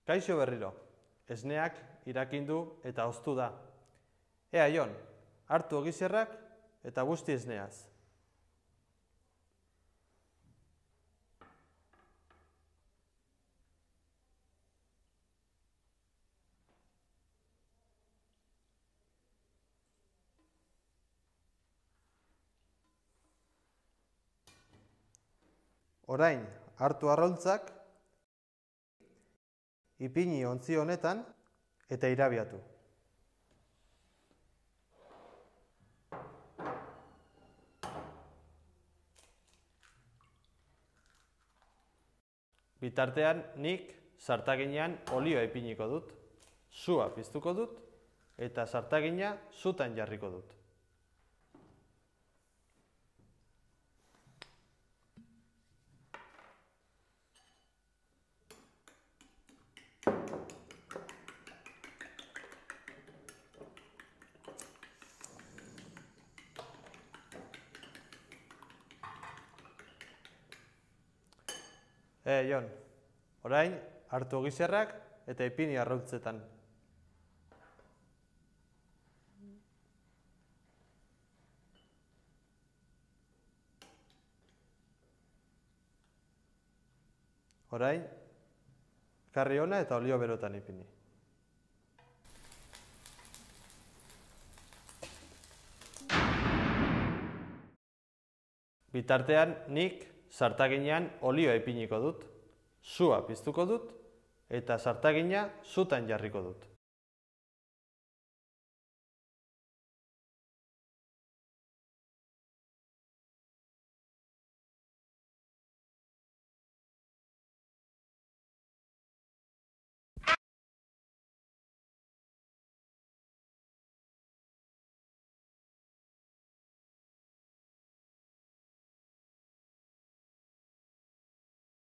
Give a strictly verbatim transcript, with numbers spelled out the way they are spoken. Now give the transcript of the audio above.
Kaixo berriro, esneak irakindu eta hoztu da. Ea Jon, hartu ogizerrak eta busti esneaz. Orain, hartu arraultzak, ipini ontzi honetan eta irabiatu. Bitartean, nik sartaginean olioa ipiniko dut, sua piztuko dut eta sartagina sutan jarriko dut. E, Jon, orain hartu ogizerrak eta ipini arraultzetan. Orain, karri ona eta olio berotan ipini. Bitartean, nik sartaginean olioa ipiniko dut, sua piztuko dut eta sartagina sutan jarriko dut.